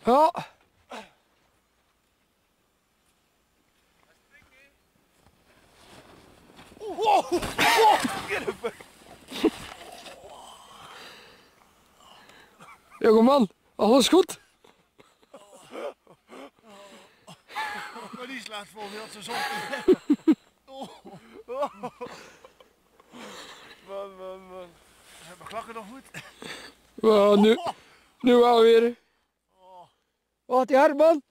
Ja. Wow! Jongeman, alles goed? Maar die slaat vol, die had zijn zon. Man. Zijn mijn klakken nog goed? Ja, nu wel weer. Wat die hard, man.